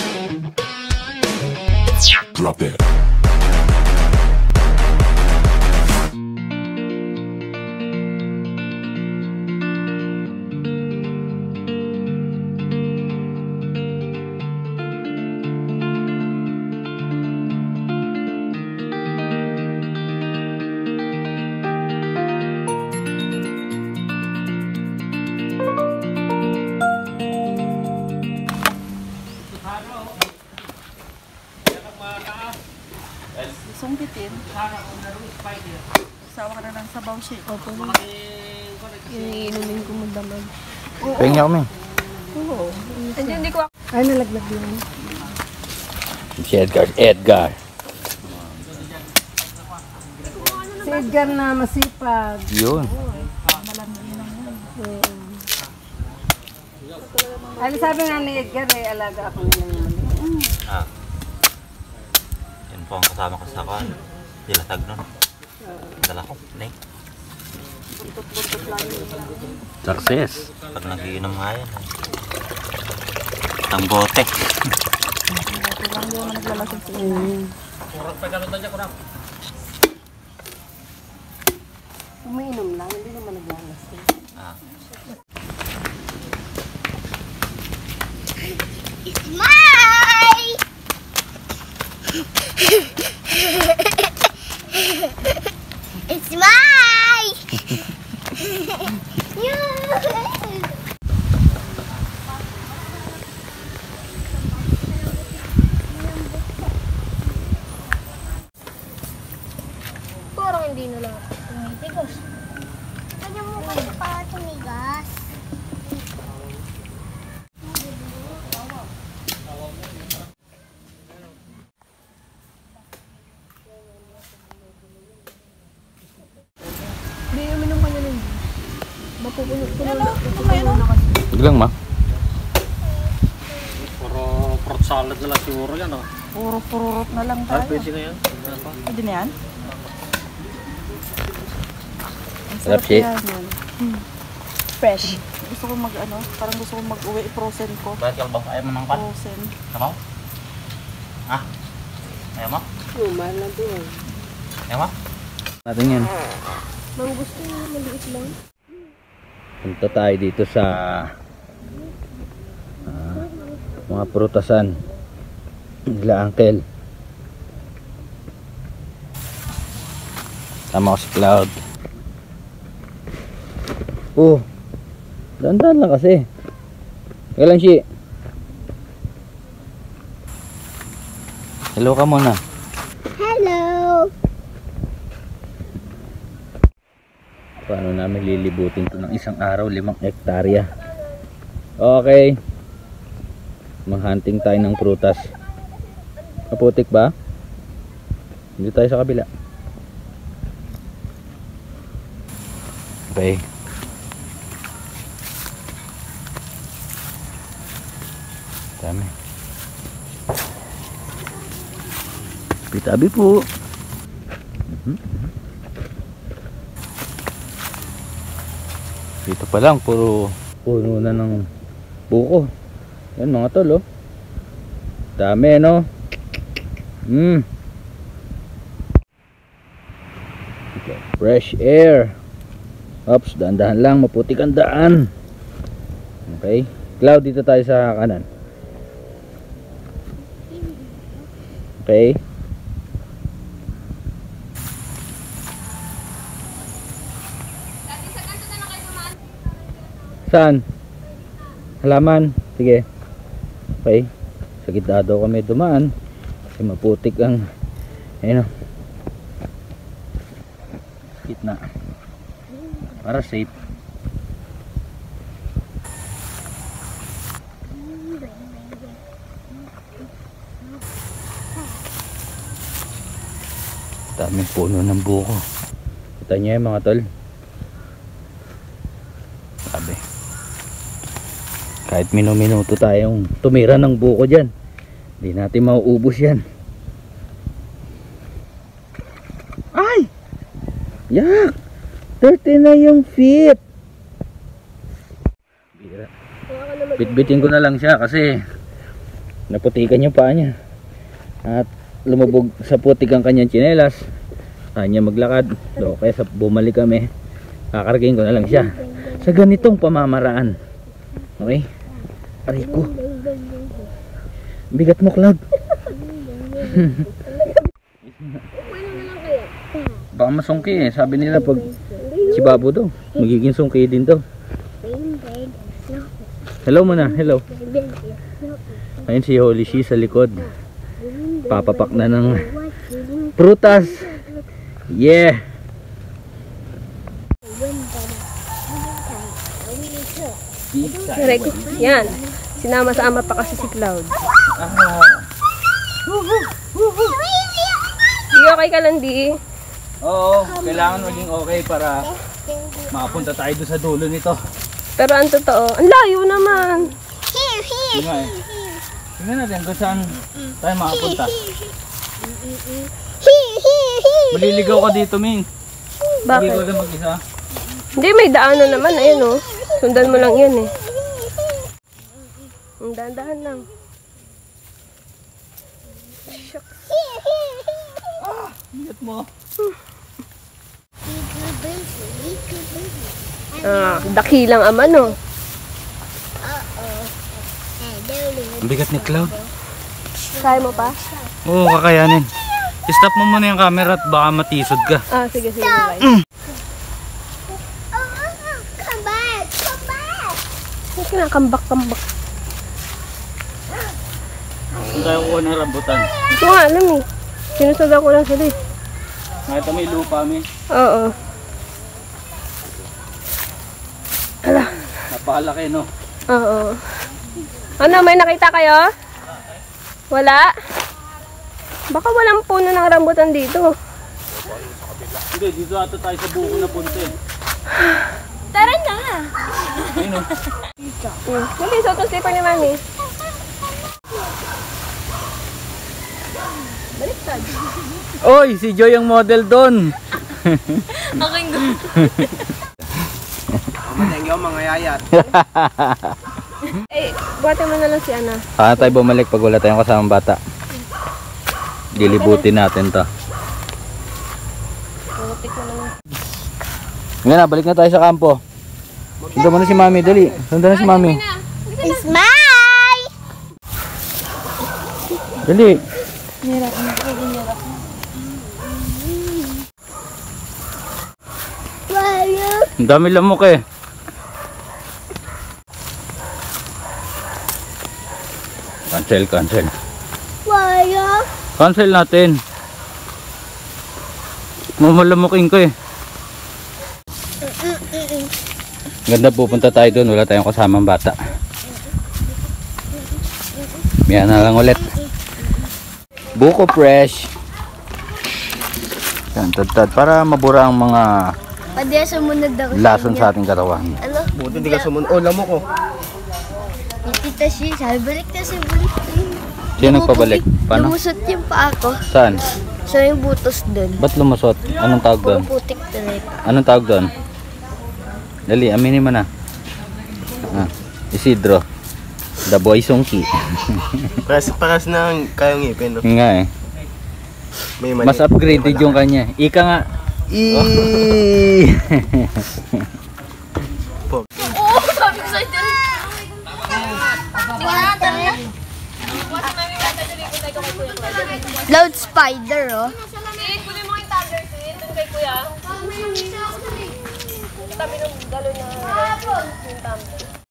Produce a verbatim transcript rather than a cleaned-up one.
Drop it. Sungkitin. Sawa ka na ng sabaw siya. Opo. Iinumin ko mo damag. Pingin ako, Ming. Oo. Hindi, hindi ko. Ay, nalaglag yun. Si Edgar. Edgar. Si Edgar na masipag. Yun. Ano sabi nga ni Edgar, eh, alaga ako nila naman. Ah. Yan po ang kasama ko sa kan. Dilatag nun. Dala ko. Nek. Success. Pag nagiinom nga yan. Ang bote. Umiinom lang, hindi naman naglalasing. Ah. It's mine! It's mine! Parang hindi na lang tumitigos. Kanya mo kayo pa tumigas. Hindi, uminom ka niya nun. Mapupuno-puno na kasi. Biglang, ma. Puro fruit salad na lang siguro yan, oh. Puro pururot na lang Ah, tayo. pwede na yan. Pwede na yan? Ang Sarap sarap siya. yan, yun. Hmm. Fresh. Gusto ko mag ano, parang gusto ko mag-uwi, i-frozen ko. Bakit kalbaw? Ayaw mo ng pan? Frozen. Sabaw? Ha? Ayaw mo? Oo, mahal na din. Ayaw mo? Natin yan. Mang gusto niya, maliit lang. Punta tayo dito sa ah, mga prutasan nila Uncle. Tama ko si Cloud. Oh, dandan lang kasi. Kailan si? Hello ka muna. Hello! Paano namin lilibutin to ng isang araw, limang hektarya. Okay. Manghunting tayo ng prutas. Kaputik ba? Dito tayo sa kabila. Okay. Dami. Tabi-tabi po. Mhm. Dito pa lang puro puno na ng buko. Yan mga tol, oh. Dami, no? Mm. Okay. Fresh air. Oops, dahan-dahan lang, maputik ang daan. Okay. Cloud, dito tayo sa kanan. Okay. Saan? Halaman. Sige. Okay. Sa gitna daw kami dumaan. Kasi maputik ang ayun, oh. Gitna. Para safe. Daming puno ng buko. Kita niyo yung mga tol. Sabi. Kahit minuminuto tayong tumira ng buko dyan, hindi natin mauubos yan. Ay! Yak! thirty na yung feet. Bira. Bitbitin ko na lang siya kasi naputikan yung paa niya at lumubog sa putik ang kanyang tsinelas. Kanya maglakad. So, kaya sa bumalik kami, kakargain ko na lang siya sa ganitong pamamaraan. Okay? Aray ko. Bigat mo, Cloud. Baka masungki eh. Sabi nila pag si Babo daw, magiging sungki din daw. Hello muna, hello. Ayun si Holy She sa likod. Papapak na ng prutas. Yeah. Yan. Sinama-sama pa kasi si Cloud. Di okay ka lang, di? Oo, kailangan maging okay para makapunta tayo doon sa dulo nito. Pero ang totoo, ang layo naman. Here, here. Yun nga eh. Tingnan natin kung saan tayo makapunta. Here, here, here. Maliligaw ka dito, Ming. Bakit? Maliligaw ka mag-isa. Hindi, may daanan naman. Ayun, oh. Sundan mo lang yan, eh. Ang dahan-dahan lang. Ingat mo. Ah, dakilang ama, no? Ang bigat ni Cloud. Kaya mo pa? Oo, kakayanin. Stop mo muna yung camera at baka matisod ka. Ah, sige, sige. Bye. Oh, come back, come back. Hindi kinakambak-kambak. Kung tayo kuha ng rambutan. Hindi ko nga alam, eh. Sinusundan ko lang sila, eh. Nakita mo yung lupa, Ming. Oo. Ala. Napakalaki, no? Oo. Ano, may nakita kayo? Wala? Baka walang puno ng rambutan dito. Hindi, dito ata tayo sa buko na punta eh. Tara na! Ayun, no? Hmm. Mali, so itong slipper ni Mami. Baliktad. Oy, si Joy ang model doon. Okay, go. Matengyo mga yayat. Eh, buhatin mo na lang si Ana. Saan tayo bumalik pag wala tayong kasamang bata? Dilibutin natin to. Butik mo lang. Ngayon na, balik na tayo sa kampo. Sundan mo na si Mami, dali. Sundan na si Mami. It's mine. Dali. Wala. Ang dami lamok eh. Cancel, cancel. Wala. Cancel natin. Mamalamukin ko eh. Ganda, pupunta tayo doon. Wala tayong kasamang bata. Yan na lang ulit. Buko fresh. Yan, tad-tad. Para mabura ang mga Padya sumunod ako. lason sa ating katawan. Ano? Buti hindi ka sumunod. Oh, lamo ko. Tita si, sabi balik na si balik. Sino nagpabalik? Paano? Lumusot yung paa ko. Saan? So yung butos dun. Ba't lumusot? Anong tawag doon? Putik talaga. Anong tawag doon? Dali, aminin mo na. Ah, Isidro. The boy sungki. Paras, paras na kayong ngipin, no? Nga eh. May mali. Mas upgraded yung kanya. Ika nga. Eee! Loud spider, oh. Sid, kunin mo yung tumbler, Sid. Doon kay Kuya. Tabi ng galon na yung tumbler.